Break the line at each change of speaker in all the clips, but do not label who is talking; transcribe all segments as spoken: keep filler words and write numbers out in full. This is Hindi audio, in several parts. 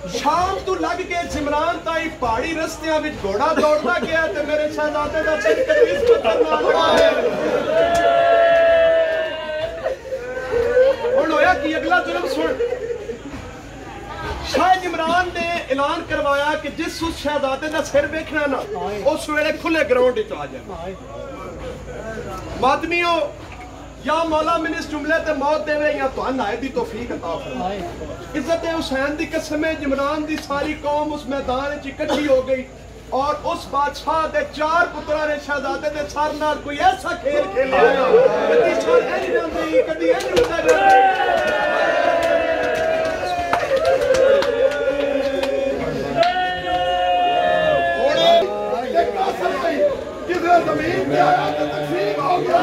शाम तू लग के जिमरान ताई पहाड़ी रस्तियां विच घोड़ा दौड़दा गया ते मेरे शहजादे दा सिर कतीस पत्थर नाल लगा है। हुण होया कि अगला जुल्म सुन। शाह इमरान ने ऐलान करवाया कि जिस उस शहजादे का सिर देखना ना उस वेले खुले ग्राउंड विच आ जाए। मातमियों या मौला मैंने इस जुमले ते मौत देवे या तुहां नायब दी तौफीक अता फरमाए। इज्जत हुसैन दी कसम है इमरान दी सारी कौम उस मैदान विच इकट्ठी हो गई और उस बादशाह दे चार पुत्रा ने शहजादे दे सर नाल कोई ऐसा खेल खेलिया कदी सर इंज जांदी कदी इंज उड़ा जांदी। जमीन पे आया तो तकसीम हो गया।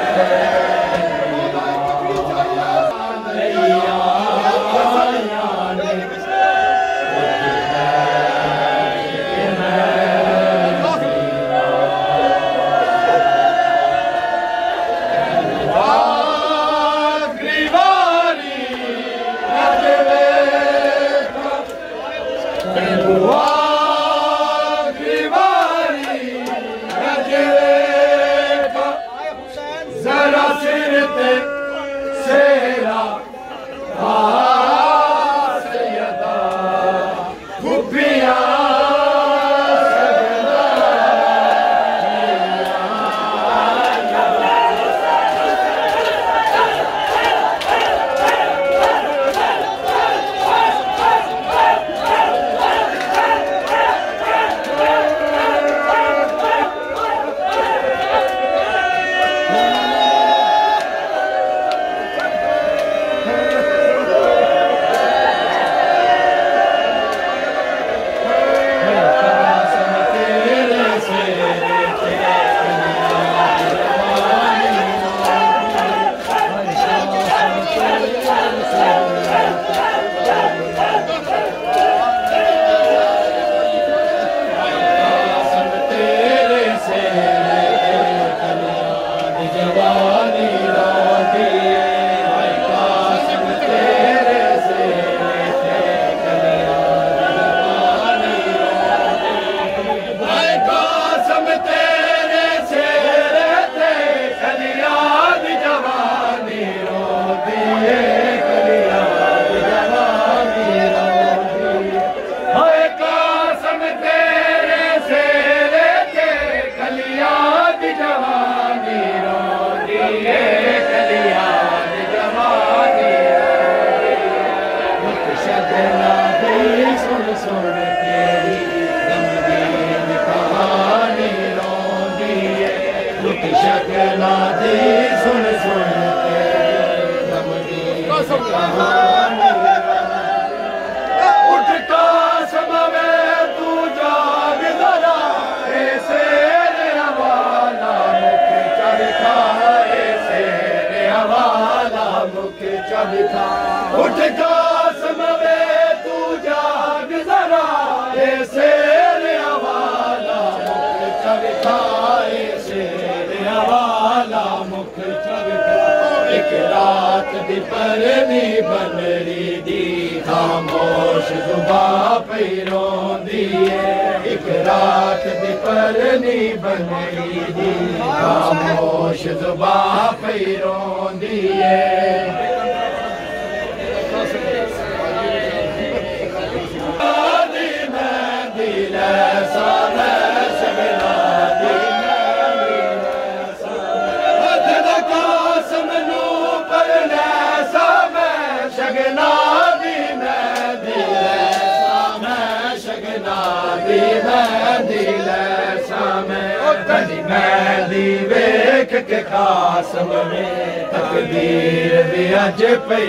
के कासम में तकदीर भी अज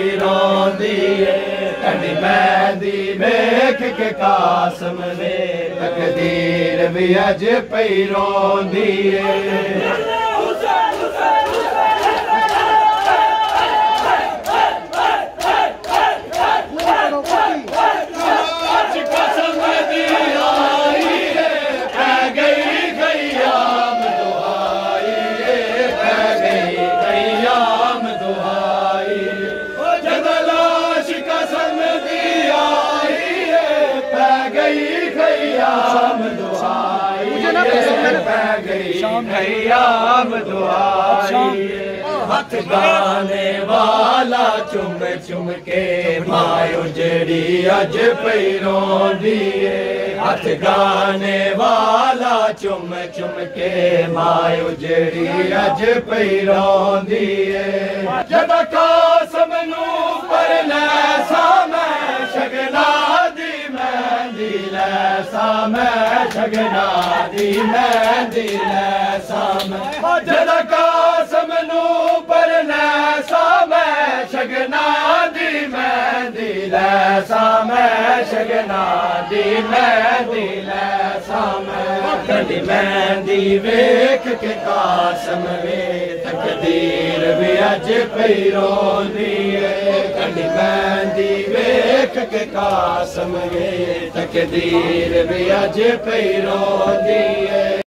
पैरोंदी है। कड़ी मेहंदी वेख के कासम में तकदीर भी अज पैरोंदी है। खयाम दुआई हथ गाने वाला चुम चुम के मायो जड़ी अज पई रोंदी हथ गाने वाला चुम चुम के मायो जड़ी अज पई रोंदी जद कासम नू पर लैसा मैं शगना दी मेहंदी लैसा मैं शगना दी मेहंदी लैसा मैं जद कासम नू पर लैसा मैं शगना दी मेहंदी लैसा मैं शगना दी मेहंदी लैसा मैं कदी मेहंदी वेख के कासम वे तकदीर भी अज पई रोंदी कदी मेहंदी वेख के कासम वे तकदीर भी अज पई रोंदी।